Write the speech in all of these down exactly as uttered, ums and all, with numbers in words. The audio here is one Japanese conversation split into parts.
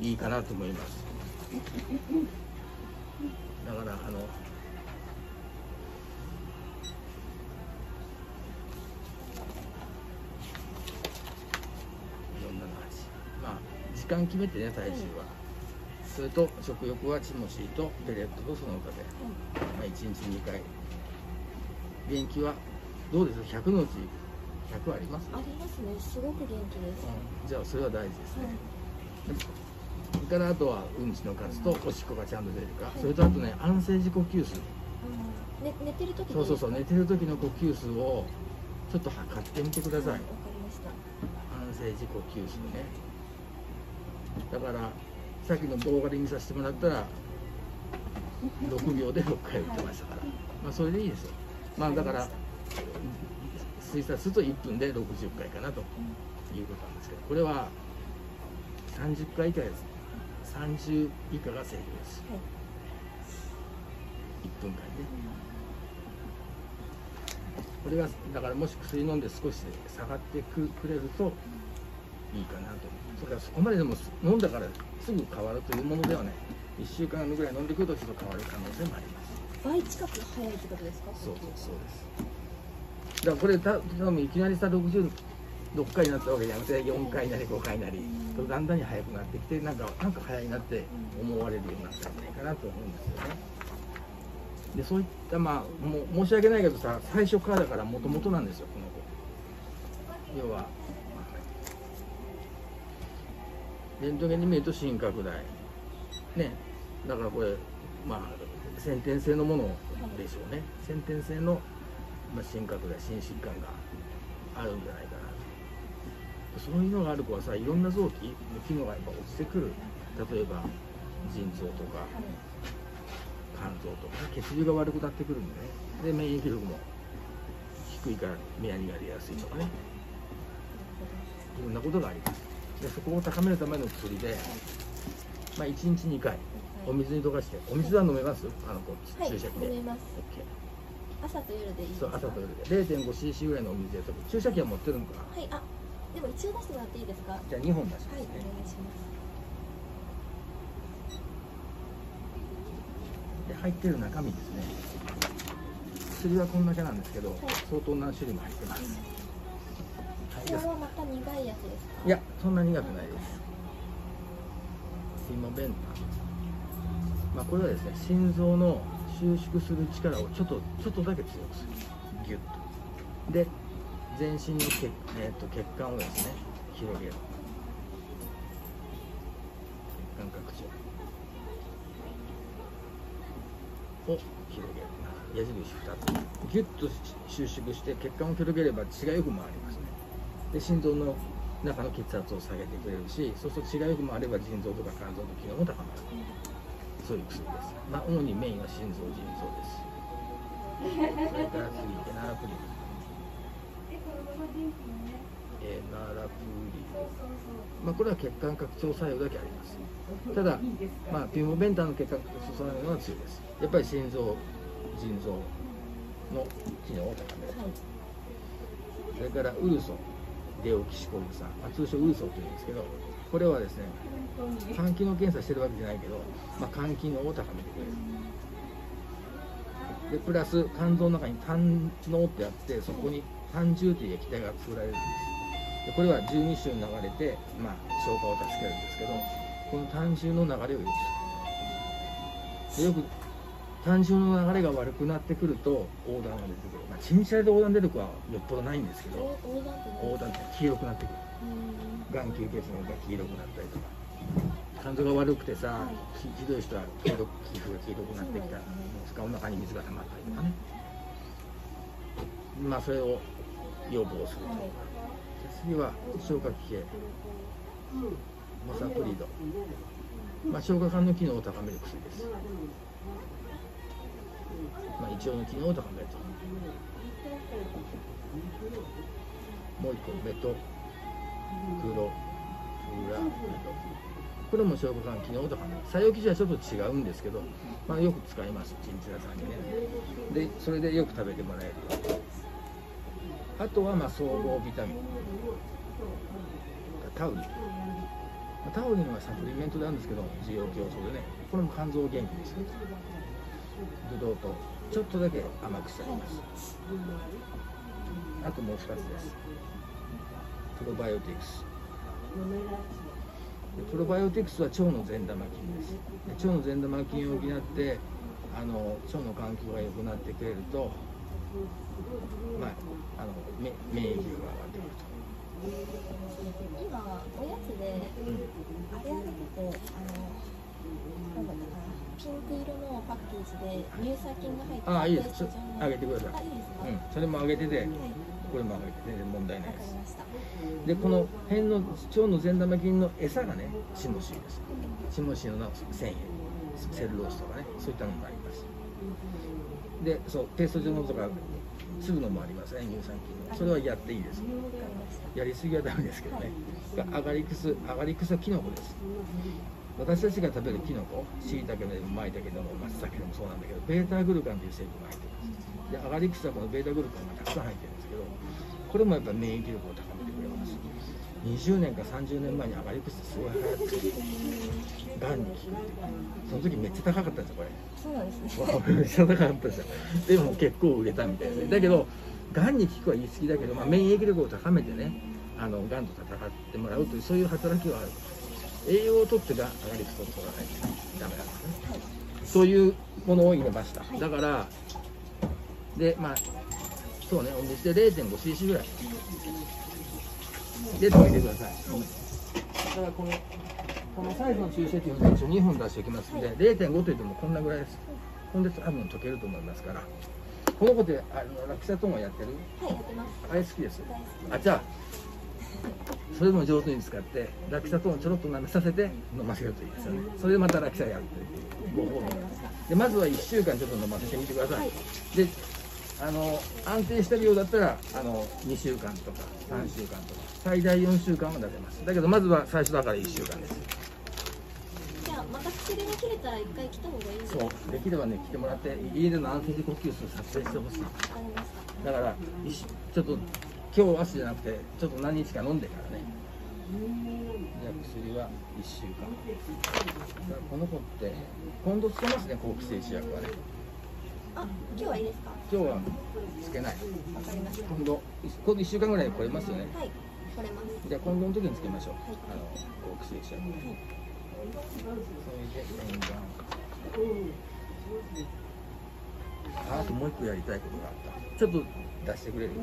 いいかなと思います。だからあの時間決めてね、体重は、それと食欲はチモシーとペレットとその他で、まあ、いちにちにかい。元気はどうですか？ひゃくのうちひゃくあります？ ありますね、すごく元気です、 うん、じゃあそれは大事ですね、それからあとはうんちの数とおしっこがちゃんと出るか、それとあとね、安静時呼吸数、 うん、ね、寝てる時そうそうそう、寝てる時の呼吸数をちょっと測ってみてください。わかりました。 安静時呼吸数ね。だからさっきの動画で見させてもらったらろくびょうでろっかい打ってましたから、まあそれでいいですよ。まあだから推察するといっぷんでろくじゅっかいかなということなんですけど、これはさんじゅっかい以下です。さんじゅう以下が正常です。いっぷんかんで、これがだからもし薬飲んで少し下がってくれるといいかなと。それからそこまででも飲んだからすぐ変わるというものではない。いっしゅうかんぐらい飲んでくるとちょっと変わる可能性もあります。 倍近く早いってことですか？ そうそうです。だからこれた多分いきなりさろくじゅうろっかいになったわけじゃなくてよんかいなりごかいなりとだんだんに早くなってきて、なんかなんか早いなって思われるようになったんじゃないかなと思うんですよね。でそういったまあもう申し訳ないけどさ、最初からだからもともとなんですよこの子。要はレントゲンで見ると心拡大ね、だからこれまあ先天性のものでしょうね。先天性の、まあ、心拡大、心疾患があるんじゃないかなと。そういうのがある子はさ、いろんな臓器の機能がやっぱ落ちてくる。例えば腎臓とか肝臓とか、ね、血流が悪くなってくるんでね。で免疫力も低いから目やにが出やすいとかね、いろんなことがあります。でそこを高めるための薬で、まあ、いちにちにかいお水に溶かして、お水は飲めます？あの子注射器で。 はい、飲めます。朝と夜でいいですか？そう、朝と夜で れいてんごシーシー ぐらいのお水で溶く。注射器は持ってるのかな？ はい、あ、でも一応出してもらっていいですか？ じゃあにほん出しますね。はい、お願いします。で入ってる中身ですね。薬はこんだけなんですけど、はい、相当何種類も入ってます。 これはまた苦いやつですか？ いや、そんな苦くないです。フィモベンタ、まあこれはですね、心臓の収縮する力をちょっとちょっとだけ強くする、ギュッと。で全身の血、えー、と血管をですね広げる、血管拡張を広げる、矢印ふたつギュッと収縮して血管を広げれば血がよく回りますね。で心臓の中の血圧を下げてくれるし、そうすると血がよく回れば腎臓とか肝臓の機能も高まる、そういう薬です。まあ主にメインは心臓、腎臓です。それから次エナラプリル、エナラプリル、まあこれは血管拡張作用だけあります。ただまあピモベンタの血管拡張作用は強いです。やっぱり心臓、腎臓の機能を高める。それからウルソ、デオキシコル酸、まあ、通称ウルソというんですけど、これはですね肝機能検査してるわけじゃないけど、まあ、肝機能を高めてくれる。でプラス肝臓の中に胆のうってあって、そこに胆汁という液体が作られるんです。でこれは十二指腸に流れて、まあ、消化を助けるんですけど、この胆汁の流れを良くする。でよく胆汁の流れが悪くなってくると黄疸が出てくる。まあ、チンチャで黄疸出る子はよっぽどないんですけど、黄疸って黄色くなってくる。眼球血のが黄色くなったりとか、肝臓が悪くてさ、はい、ひどい人は黄色皮膚が黄色くなってきたり、お腹に水が溜まったりとかね、まあそれを予防すると。はい、次は消化器系モサプリド、まあ、消化管の機能を高める薬です。まあ、胃腸の機能を高めると。もう一個メトクロプラミド、これも消化管機能を高める。作用基準はちょっと違うんですけど、まあ、よく使います、チンチラさんにね。でそれでよく食べてもらえるよ。あとはまあ総合ビタミン、タウリン、 タウリンはサプリメントなんですけど、需要競争でね、これも肝臓を元気にする。ブドウ糖ちょっとだけ甘くしてあります。あともうふたつです。プロバイオティクス。プロバイオティクスは腸の善玉菌です。で腸の善玉菌を補ってあの腸の環境が良くなってくれると、まあ、あの免疫力が上がってくると。 今おやつで、うん、あれあげてて、あのなんだったかな、ピンク色のパッケージで乳酸菌が入って、 ああいいです。あげてください。 あいいですか？ うん、それもあげてて、はい、これもあげて全然問題ないです。でこの辺の腸の善玉菌の餌がね、チモシーです。チモシーの繊維、セルロースとかね、そういったのもあります。で、そうペースト状のとか粒のもありますね、乳酸菌の。それはやっていいです。やりすぎはダメですけどね。アガリクス、アガリクスはキノコです。私たちが食べるキノコ、しいたけでもマイタケでも松茸でもそうなんだけど、ベータグルカンという成分が入っています。で、アガリクスはこのベータグルカンがたくさん入ってるんですけど、これもやっぱ免疫力を高めてくれます。にじゅうねんかさんじゅうねんまえにアガリクスってすごい流行って、がんに効くって。その時めっちゃ高かったんですよ、これ。 そうなんですね。 めっちゃ高かったですよ。でも結構売れたみたいで、だけど、がんに効くは言い過ぎだけど、まあ、免疫力を高めてね、あのがんと戦ってもらうという、そういう働きはある。栄養をとってがアガリクスを取らないとダメなんですね。はい、そういうものを入れました。はい、だから、で、まあ、そうね、お水で れいてんごシーシー ぐらい。で、溶いてください。だからこの、このサイズの注射器を一応にほん出しておきますので、はい、れいてんご といってもこんなぐらいです。こんで多分溶けると思いますから。この子であのラクサトーンはやってる？ はい、やってます。あれ好きです。あ、じゃあそれも上手に使ってラクサトーンをちょろっと舐めさせて飲ませるといいですよね。それでまたラクサやるというごほうで、まずはいっしゅうかんちょっと飲ませてみてください。はい、で、あの安定してるようだったらあのにしゅうかんとかさんしゅうかんとか最大よんしゅうかんは出せます。だけどまずは最初だからいっしゅうかんです。 じゃあまた薬が切れたら一回来た方がいいですか？ そう、できればね来てもらって家での安静で呼吸数撮影してほしい。だからちょっと今日明日じゃなくてちょっと何日か飲んでからね。じゃあ薬はいっしゅうかん。だからこの子って今度つけますね、抗気性薬はね。 あ、今日はいいですか？ 今日はつけない。 わかりました。 今度今度いっしゅうかんぐらい来れますよね。 はい、来れます。じゃあ今度の時につけましょう。はい、あの抗気性薬。はい、それで洗顔。あ、あともう一個やりたいことがあった。ちょっと出してくれる？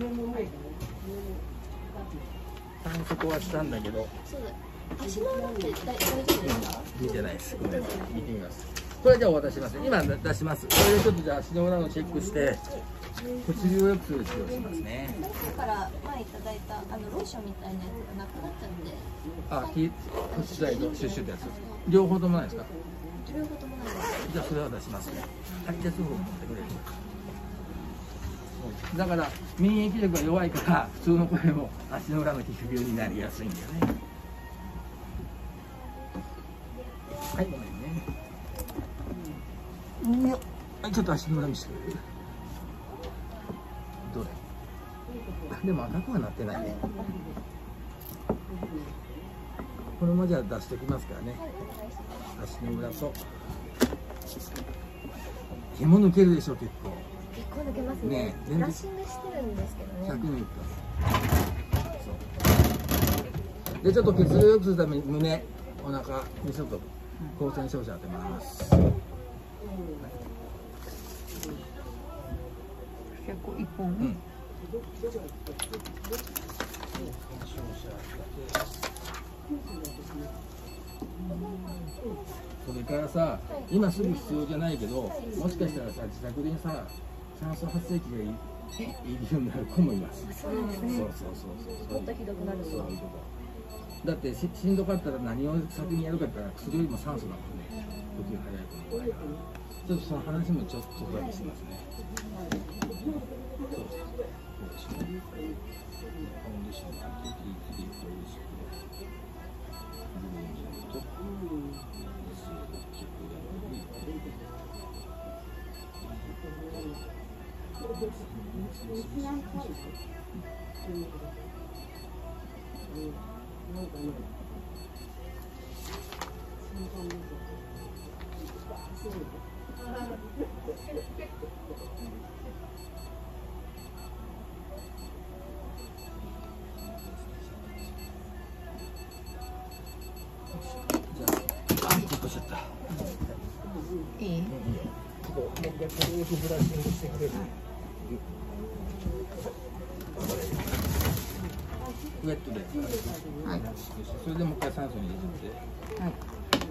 酸素壊したんだけど。 そうだ。足の裏って大丈夫ですか？ 見てないです。ごめんなさい。見てみます。これじゃあお渡しします。今出します。これでちょっとじゃあ足の裏のチェックして、血流を良くする治療をしますね。 だから前いただいたあのローションみたいなやつがなくなっちゃって。 あ、T プッシュ剤とシュッシュってやつ。両方ともないですか？ 両方ともないです。 じゃあそれは出しますね。はい、じゃあすぐ持ってくれる。だから免疫力が弱いから普通の声も足の裏の皮膚病になりやすいんだよね。はい、ごめんね。うんよ、はい、ちょっと足の裏見せてくれる？どれ？でも赤くはなってないね。これもじゃあ出しておきますからね。足の裏と毛も抜けるでしょ、結構。 結構抜けますね。ね、ブラッシングしてるんですけどね。ひゃくミリそう。で、ちょっと血流を良くするために胸、お腹にちょっと光線照射当てます。はい、 結構一本。うん。 それからさ、今すぐ必要じゃないけど、もしかしたらさ、自宅でさ、酸素発生器がいいようになる子もいます。 そうですね。 そうそうそうそう。 もっとひどくなる。そういうこと。だってししんどかったら何を先にやるかって言ったら薬よりも酸素だもんね。呼吸早い子の場合は。ちょっとその話もちょっとだけしますね。そうそう。そうでしょうね。コンディションがあって、いいというし。 いい？ こう、もう一回軽くブラッシングしてくれる。ウェットで、はい、それでもう一回酸素に入れて、はい、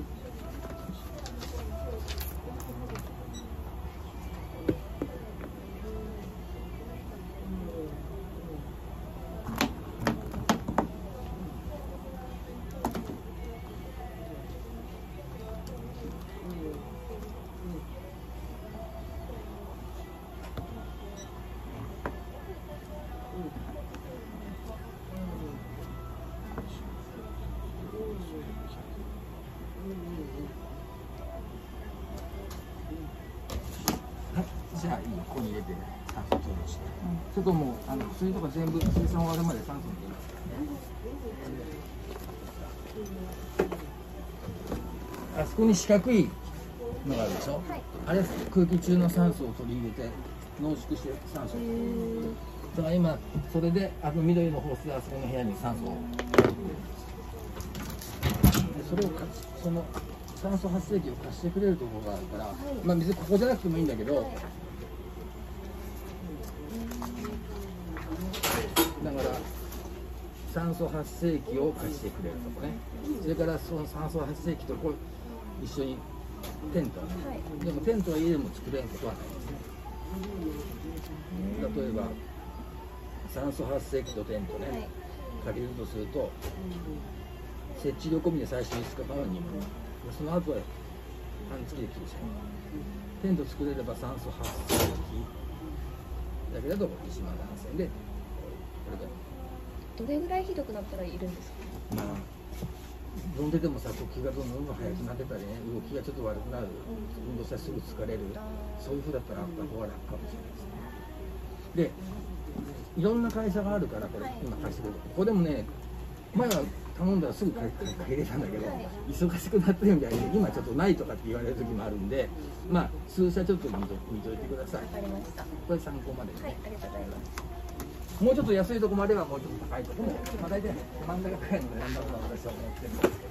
じゃあいいよ、ここに入れて酸素取るして、うん、それともうあの薬とか全部生産終わるまで酸素に入れます。あそこに四角いのがあるでしょ、はい、あれ空気中の酸素を取り入れて濃縮して酸素をだから今それであの緑のホースであそこの部屋に酸素をでそれをかその酸素発生器を貸してくれるところがあるから、はい、まあ別にここじゃなくてもいいんだけど、はい、だから酸素発生器を貸してくれるとこね、それからその酸素発生器とこう一緒にテント、はい、でもテントは家でも作れることはないですね。例えば酸素発生器とテントね、はい、借りるとすると設置料込みで最初にいつかかんにもその後は半月できるじゃん。テント作れれば酸素発生器だけだといちまんななせんえんでこれでどれぐらいひどくなったらいるんですか？ まあ飲んでてもさ、呼吸がどんどん速くなってたりね、動きがちょっと悪くなる、運動したらすぐ疲れる、そういうふうだったらあった方が楽かもしれないですね。で、いろんな会社があるからこれ、はい、今貸してくれる。ここでもね、前は頼んだらすぐ買い入れたんだけど、はい、忙しくなったよみたいに今ちょっとないとかって言われる時もあるんで、まあ数社ちょっと見と見といてください。 わかりました。 これ参考までね。 はい、ありがとうございます。 もうちょっと安いとこまではもうちょっと高いところも、まあ大体真ん中くらいの値段だと私は思ってるんですけどね。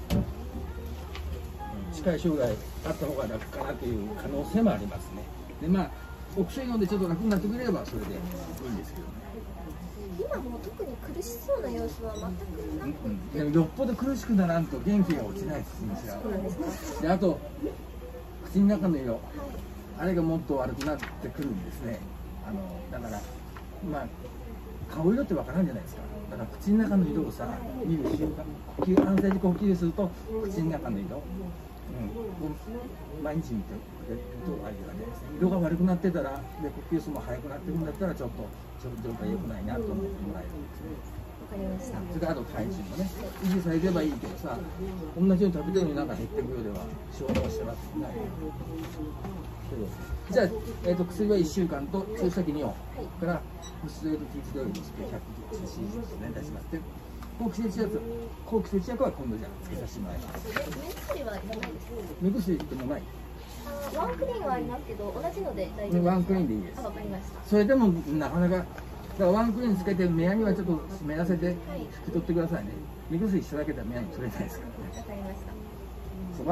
うん、近い将来あった方が楽かなという可能性もありますね。でまあお薬飲んでちょっと楽になってくれればそれでいいんですけどね。 今もう特に苦しそうな様子は全くなくて、うん、でもよっぽど苦しくならんと元気が落ちないですね。 そうなんですか。 であと口の中の色、はい、あれがもっと悪くなってくるんですね。あのだからまあ顔色ってわからんじゃないですか。だから口の中の色をさ見る習慣、呼吸安静時呼吸すると口の中の色、うん、毎日見てくれるとありがたいですね。色が悪くなってたらで呼吸数も速くなってくるんだったらちょっと状態良くないなと思ってもらえるんですね。 わかりました。 それからあと体重もね維持されればいいけどさ、同じように食べてるのになんか減っていくようでは仕事をしてますよね。じゃあ、えー、と薬はいっしゅうかんと注射器にほんからステロイドティーステロイドスプレー ひゃくシーシー ずつね出します。で抗気節薬抗気節薬は今度じゃあつけさせてもらいます。 目薬はいらないです。 目薬ってもない。 ワンクリーンはありますけど同じので大丈夫ですか？ ワンクリーンでいいです。 わかりました。 それでもなかなかだからワンクリーンつけて目やにはちょっと湿らせて拭き取ってくださいね。目薬しただけでは目やに取れないですからね。 わかりました。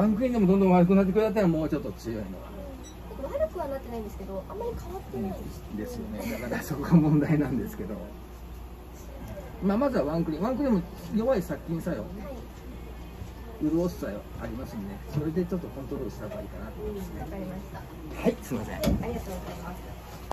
ワンクリーンでもどんどん悪くなってくれたらもうちょっと強いのは。 悪くはなってないんですけど、あんまり変わってないですよね。だからそこが問題なんですけど、まあまずはワンクリーン、ワンクリーンも弱い殺菌作用、はい、潤す作用ありますんで、それでちょっとコントロールした方がいいかなと思いますね。 わかりました。 はい、すみません。 ありがとうございます。